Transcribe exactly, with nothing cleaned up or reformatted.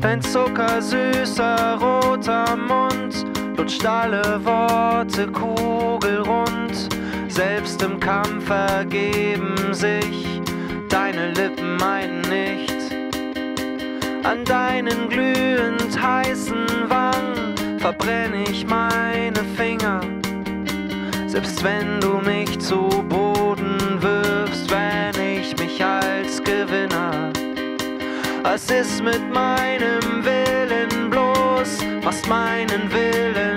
Dein zuckersüßer roter Mund lutscht alle Worte kugelrund. Selbst im Kampf ergeben sich deine Lippen ein nicht. An deinen glühend heißen Wangen verbrenn ich meine Finger. Selbst wenn du mich zu Boden wirfst, wenn ich mich als Gewinner. Was ist mit meinem Willen bloß? Machst meinen Willen